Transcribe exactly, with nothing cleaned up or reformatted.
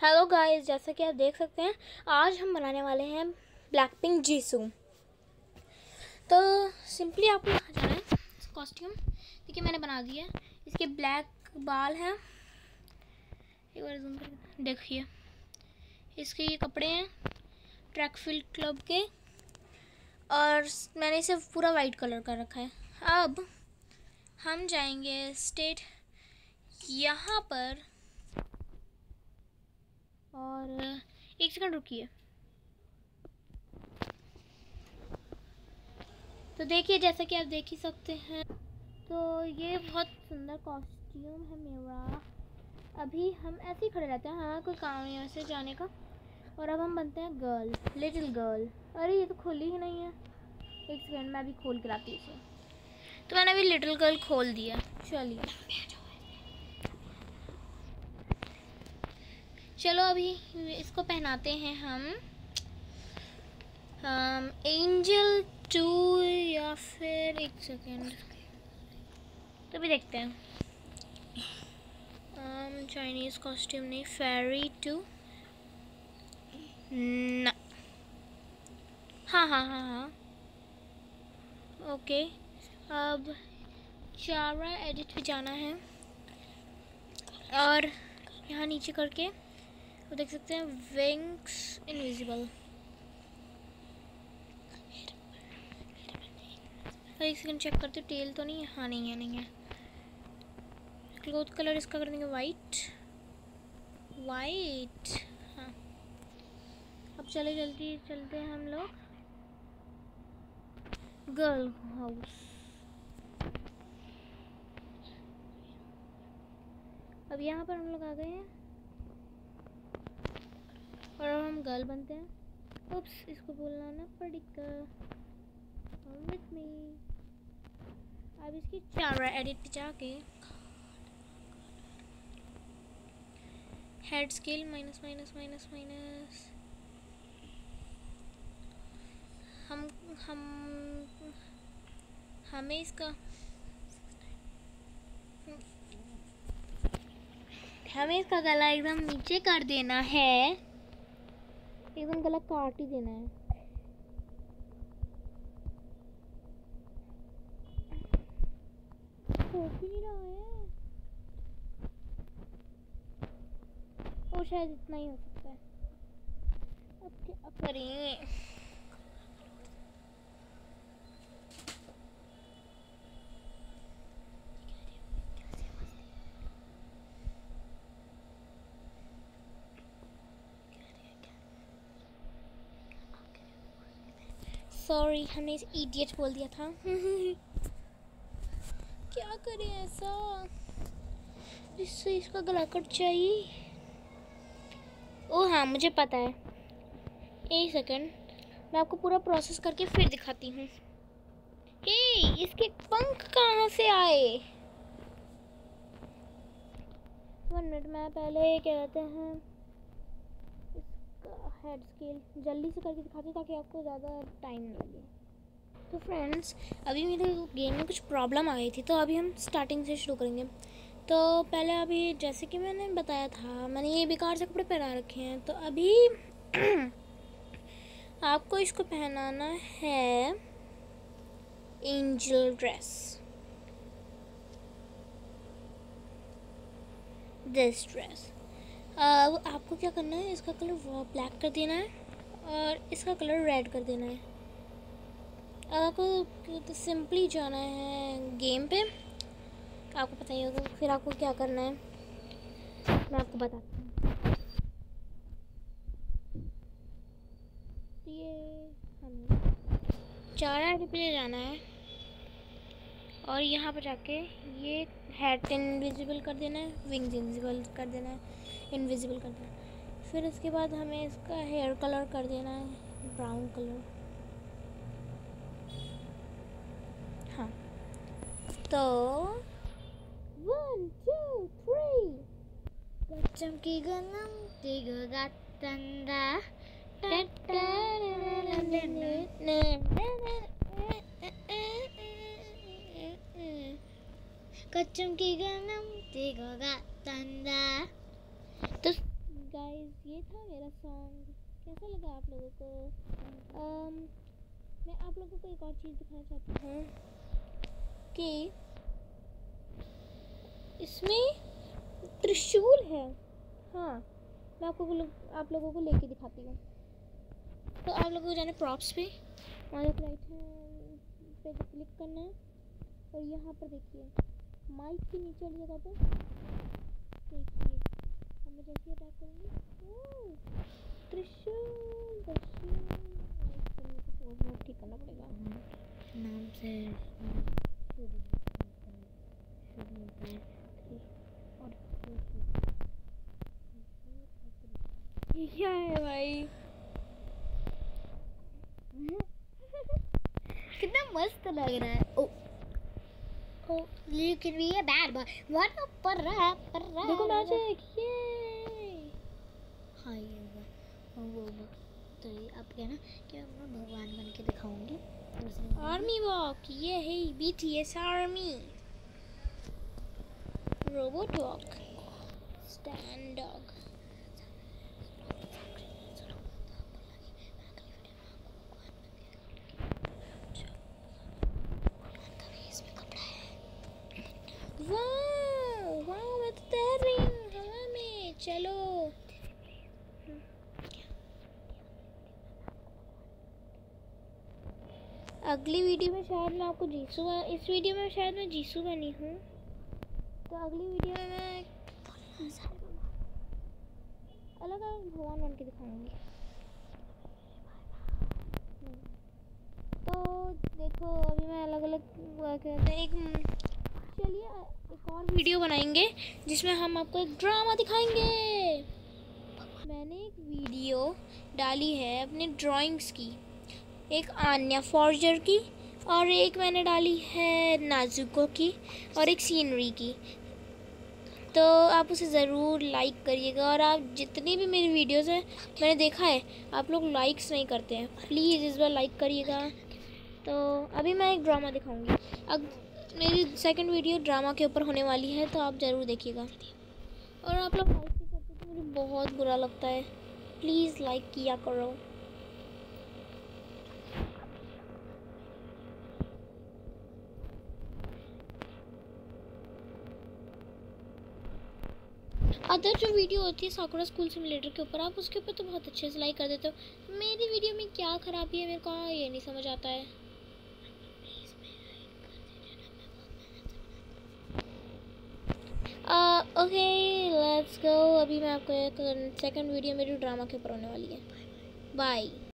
Hello guys, जैसा कि आप देख सकते हैं आज हम बनाने वाले हैं ब्लैक पिंक जीसू। तो सिंपली आपको यहाँ जाना है कॉस्ट्यूम। देखिए मैंने बना दिया है। इसके ब्लैक बाल हैं, एक बार जूम करके देखिए। इसके ये कपड़े हैं ट्रैकफील्ड क्लब के, और मैंने इसे पूरा वाइट कलर का रखा है। अब हम जाएंगे स्टेट यहाँ पर, और एक सेकंड रुकिए। तो देखिए जैसा कि आप देख ही सकते हैं, तो ये बहुत सुंदर कॉस्ट्यूम है मेरा। अभी हम ऐसे ही खड़े रहते हैं, हाँ कोई काम नहीं है वैसे जाने का। और अब हम बनते हैं गर्ल, लिटिल गर्ल। अरे ये तो खुली ही नहीं है, एक सेकंड मैं अभी खोल के लाती हूँ इसे। तो मैंने अभी लिटिल गर्ल खोल दिया। चलिए चलो अभी इसको पहनाते हैं हम um, एंजल टू, या फिर एक सेकेंड तो भी देखते हैं। um, चाइनीज़ कॉस्ट्यूम नहीं, फेरी टू ना, हाँ हाँ हाँ हाँ ओके। अब चारा एडिट भी जाना है, और यहाँ नीचे करके तो देख सकते हैं विंग्स इनविजिबल। एक सेकंड चेक करते हो, टेल तो नहीं है, हाँ नहीं है नहीं है। क्लोथ कलर इसका कर देंगे वाइट वाइट हाँ। अब चले जल्दी चलते हैं हम लोग गर्ल हाउस। अब यहाँ पर हम लोग आ गए हैं, और अब हम गर्ल बनते हैं। उप्स, इसको बोलना ना पड़ेगा। With me. अब इसकी चारा एडिट पे जाके head scale minus minus minus minus हम हम हमें इसका हमें इसका गला एकदम नीचे कर देना है, एकदम गला काट ही देना है। हो भी नहीं रहा है, और शायद इतना ही हो सकता है। अब क्या करें? सॉरी, हमने इस इडियट बोल दिया था। क्या करें ऐसा, इससे इसका गला कट चाहिए। ओ हाँ मुझे पता है, एक सेकंड मैं आपको पूरा प्रोसेस करके फिर दिखाती हूँ। हे, इसके पंख कहाँ से आए? वन मिनट, मैं पहले क्या कहते हैं इसका हेड स्केल जल्दी से करके दिखाती हूँ ताकि आपको ज़्यादा टाइम ना लगे। तो फ्रेंड्स अभी मेरे गेम में कुछ प्रॉब्लम आ गई थी, तो अभी हम स्टार्टिंग से शुरू करेंगे। तो पहले अभी जैसे कि मैंने बताया था, मैंने ये बेकार से कपड़े पहना रखे हैं। तो अभी आपको इसको पहनाना है एंजल ड्रेस, दिस ड्रेस। अब आपको क्या करना है, इसका कलर ब्लैक कर देना है और इसका कलर रेड कर देना है। अब आपको तो सिंपली जाना है गेम पे, आपको पता ही होगा। फिर आपको क्या करना है मैं आपको बताती हूँ। ये हमें चार आईडी पे जाना है, और यहाँ पर जाके ये हेड इनविजिबल कर देना है, विंग्स इनविजिबल कर देना है, इनविजिबल कर देना है। फिर इसके बाद हमें इसका हेयर कलर कर देना है ब्राउन कलर। हाँ तो वन टू थ्री चमकी गनम तिगो तंदा कच्चम की गनम तिगो तंदा। तो गाइस गाइस, ये था मेरा सॉन्ग। कैसा लगा आप लोगों को? um, मैं आप लोगों को एक और चीज़ दिखाना चाहती हूँ कि इसमें त्रिशूल है। हाँ, मैं आपको आप लोगों को लेके दिखाती हूँ। तो आप लोगों को जाना प्रॉप्स पे, वहाँ राइट हैंड पे क्लिक करना है और यहाँ पर देखिए माइक के नीचे वाली जगह पर देखिए हम जैसे अटैक करेंगे त्रिशूल त्रिशूल ठीक करना पड़ेगा नाम से। ये क्या है भाई? कितना मस्त लग रहा है। ओ ओ you can be a bad boy। What up पर रहा पर रहा देखो मैजिक ये। हाँ ये वो वो वो तो ये अब क्या ना कि मैं भगवान बन के दिखाऊंगी। आर्मी वॉक ये है BTS army robot walk stand dog. वाह वाह मैं तो तैर रही हूँ हवा में। चलो अगली वीडियो में शायद मैं आपको जीसू, इस वीडियो में शायद मैं जीसू बनी हूँ, तो अगली वीडियो में मैं अलग अलग भगवान बन के दिखाऊंगी। तो देखो अभी मैं अलग अलग कहते हैं एक, चलिए एक और वीडियो बनाएंगे जिसमें हम आपको एक ड्रामा दिखाएंगे। मैंने एक वीडियो डाली है अपने ड्राइंग्स की, एक आन्या फॉर्जर की और एक मैंने डाली है नाजुको की और एक सीनरी की। तो आप उसे ज़रूर लाइक करिएगा और आप जितनी भी मेरी वीडियोस हैं मैंने देखा है आप लोग लाइक्स नहीं करते हैं, प्लीज़ इस बार लाइक करिएगा। तो अभी मैं एक ड्रामा दिखाऊंगी। अब मेरी सेकंड वीडियो ड्रामा के ऊपर होने वाली है तो आप ज़रूर देखिएगा। और आप लोग लाइक नहीं करते तो मुझे बहुत बुरा लगता है, प्लीज़ लाइक किया करो। अदर जो वीडियो होती है साकुरा स्कूल सिमुलेटर के ऊपर आप उसके ऊपर तो बहुत अच्छे से लाइक कर देते हो, मेरी वीडियो में क्या ख़राबी है मेरे को ये नहीं समझ आता है। Okay let's go. अभी मैं आपको एक सेकंड वीडियो मेरी ड्रामा के ऊपर होने वाली है। बाय।